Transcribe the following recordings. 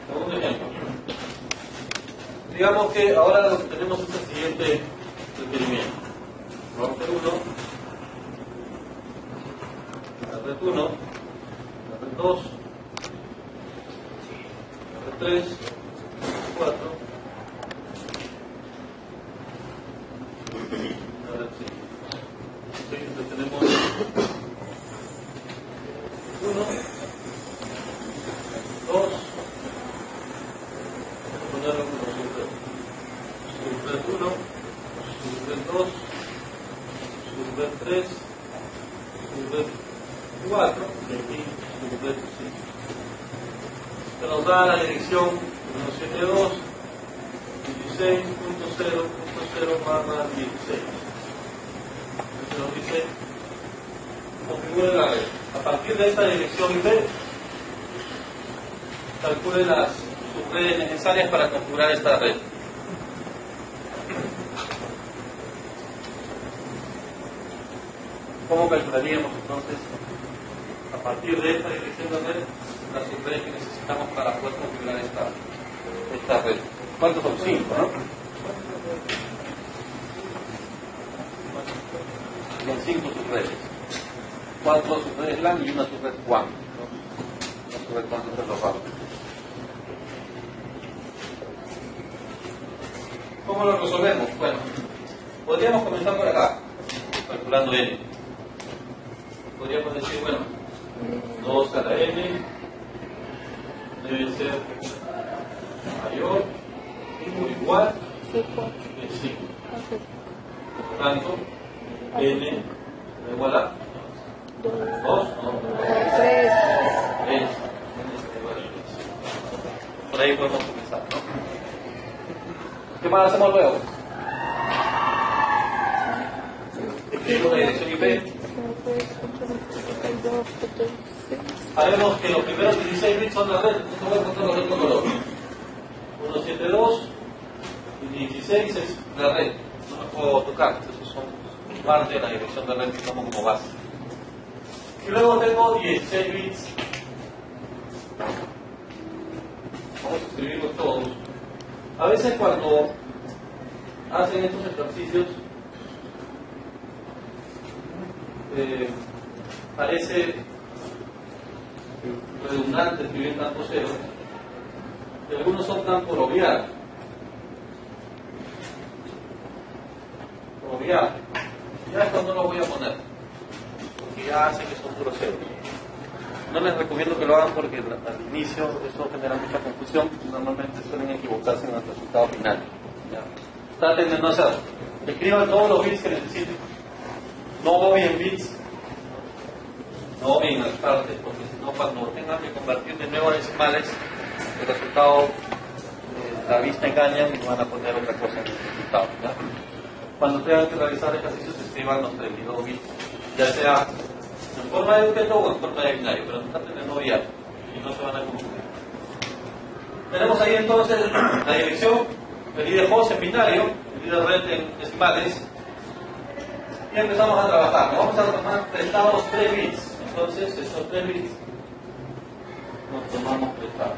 Segundo ejemplo. Digamos que ahora lo que tenemos es el siguiente requerimiento. Vamos a hacer 1, la red 1, la red 2, la red 3, 4, la red 5. Entonces tenemos 1, 2, ponerlo como subred 1, subred 2, subred 3, subred 4 y aquí subred 5. Esto nos da la dirección 172, 16.0.0/16. Entonces nos dice, configure la red. A partir de esta dirección IP, calcule las subredes necesarias para configurar esta red. ¿Cómo calcularíamos entonces, a partir de esta dirección de red, las subredes que necesitamos para poder configurar esta red? ¿Cuántos son? 5, ¿no? Son 5 subredes. 4 subredes LAN y una subred WAN. Una subred WAN es lo raro. ¿Cómo lo resolvemos? Bueno, podríamos comenzar por acá, calculando N. Podríamos decir, bueno, 2 a la N debe ser mayor o igual que 5. Por tanto, N es igual a 2, no, 3. Por ahí podemos comenzar, ¿no? ¿Qué más hacemos luego? Escribimos la dirección IP. Sabemos que los primeros 16 bits son la red. No voy a encontrar la red con color. 172 y 16 es la red. No me puedo tocar. Esos son parte de la dirección de red que tomo como base. Y luego tengo 16 bits. Vamos a escribirlos todos. A veces cuando hacen estos ejercicios parece redundante escribir tantos ceros y algunos optan por obviar. Ya esto no lo voy a poner porque ya hacen que son puros ceros. No les recomiendo que lo hagan porque al inicio eso genera mucha confusión. Normalmente suelen equivocarse en el resultado final. ¿Ya? Traten de no hacerlo. Escriban todos los bits que necesiten. No obvien bits. No obvien las partes, porque si no, cuando tengan que convertir de nuevo a decimales, el resultado, la vista engaña y van a poner otra cosa en el resultado. ¿Ya? Cuando tengan que realizar ejercicios, escriban los 32 bits, ya sea en forma de objeto o en forma de binario, pero traten de no obviar y no se van a confundir. Tenemos ahí entonces la dirección, el ID host en binario, el ID red en decimales, y empezamos a trabajar. Nos vamos a tomar prestados 3 bits, entonces estos 3 bits nos tomamos prestados.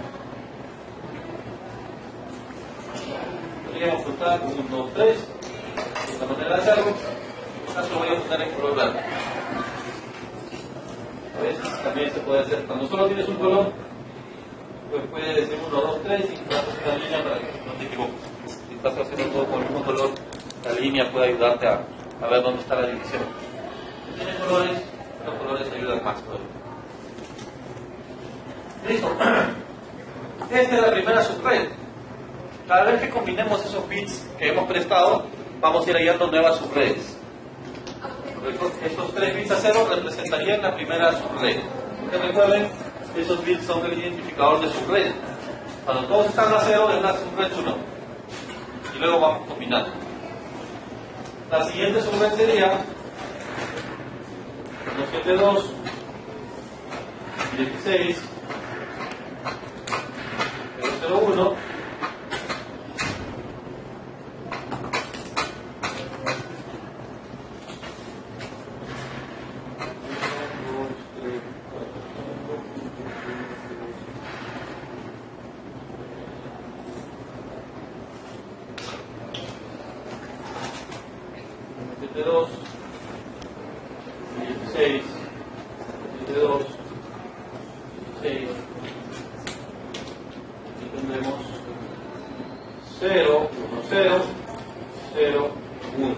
Podríamos contar 1, 2, 3, de la manera de hacerlo. En caso lo voy a poner en color blanco. A veces también se puede hacer, cuando solo tienes un color, pues puedes decir 1, 2, 3 y trazas una línea para que no te equivoques. Si estás haciendo todo con el mismo color, la línea puede ayudarte a ver dónde está la división. Si tienes colores, los colores ayudan más todavía. Listo. Esta es la primera subred. Cada vez que combinemos esos bits que hemos prestado, vamos a ir hallando nuevas subredes. Estos 3 bits a 0 representarían la primera subred. Porque recuerden, esos bits son el identificador de subred. Cuando todos están a 0 es la subred 1. Y luego vamos combinando. La siguiente subred sería 172, 16, 001. 2, 16, 2, 16, y tendremos 0, 1, 0, 0, 1.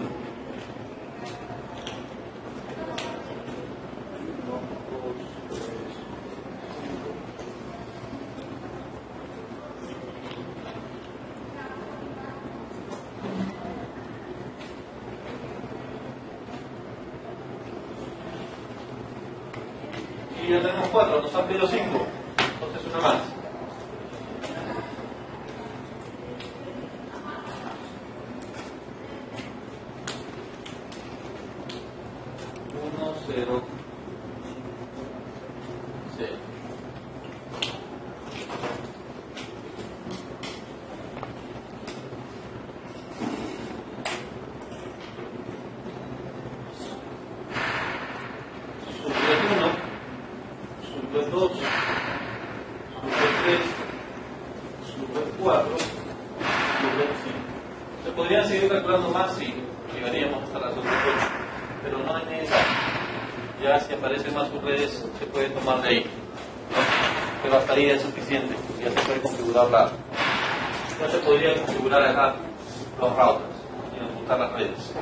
Y ya tenemos 4, nos han pedido 5, entonces una más. 1, 0, 0. Sube 1, sube 2, sube 3, sube 4, sube 5. Se podrían seguir calculando más si llegaríamos hasta las otras 8, pero no es necesario. Ya si aparecen más subredes se puede tomar de ahí, ¿no? Pero hasta ahí es suficiente, ya se puede configurar ya se podría configurar acá los routers y ejecutar las redes.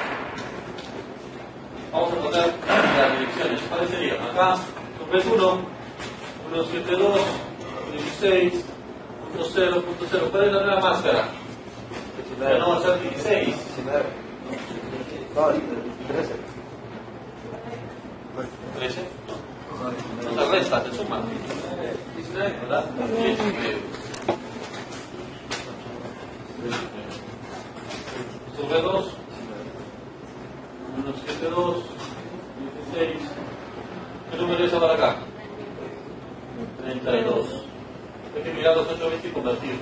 Vamos a poner las direcciones. ¿Cuáles serían? Acá, subred 1, 172, 16, punto 0, punto 0. ¿Cuál es la nueva máscara? Ya no va a ser 16. 19. No, 13. 13. No se resta, se suma. 19, ¿verdad? 19. Sobre 2, 172, 16. ¿Qué número es ahora acá? 32. Hay que mirar los 8 bits y convertirlos.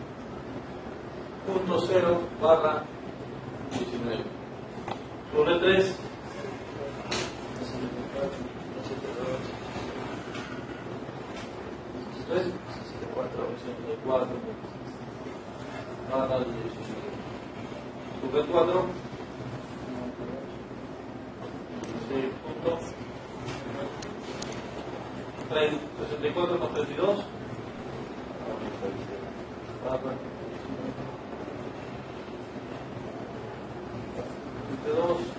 Punto 0 barra 19. Sobre 3. 64 barra 19. Sobre 4. 16 puntos. 64 más 32. Barra 22. 6.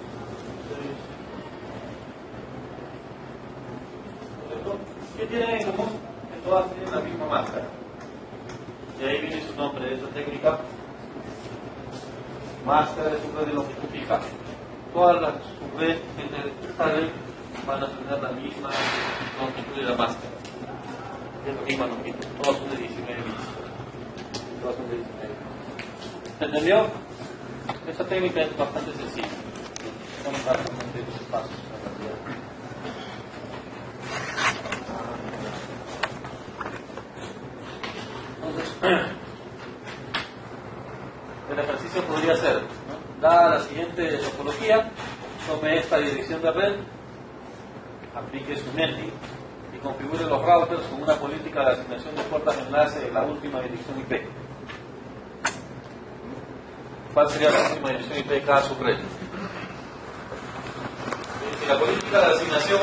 ¿Qué tienen en común? Que todas tienen la misma máscara. Y ahí viene su nombre de esa técnica. Máscara de subred de longitud fija. Todas las subredes que salen van a tener la misma longitud de la máscara. Es la misma longitud. Todas son de 19 bits. Todas son de 19 bits. ¿Se entendió? Esta técnica es bastante sencilla. Son básicamente dos pasos en realidad. Entonces, el ejercicio podría ser, ¿no? Dada la siguiente topología, tome esta dirección de red, aplique su netting y configure los routers con una política de asignación de puertas de enlace de la última dirección IP. ¿Cuál sería la última dirección IP de cada subred? La política de asignación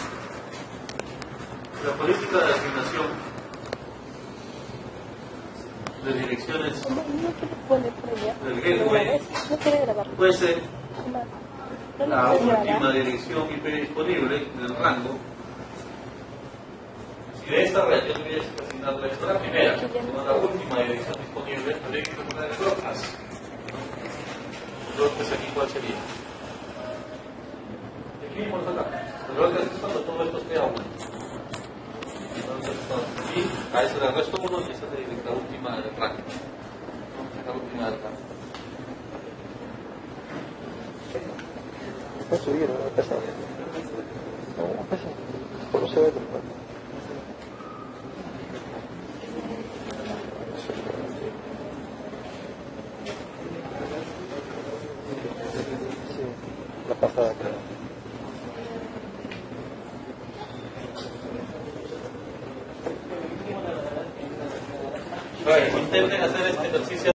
de direcciones del gateway puede ser la última dirección IP disponible del rango. Si de esta red yo tuviese que asignarle esta la primera, sino la última dirección disponible, tendría que poner el broadcast. El broadcast aquí, ¿cuál sería? Escribimos acá. El broadcast es cuando todo esto esté a 1. Y a ese le resto 1 y esa es la última del rango. La última del rango. Puede subir, ¿no? Pesa. No, pesa. Por lo se ve. Sí, la pasada, creo. Intenten hacer este ejercicio.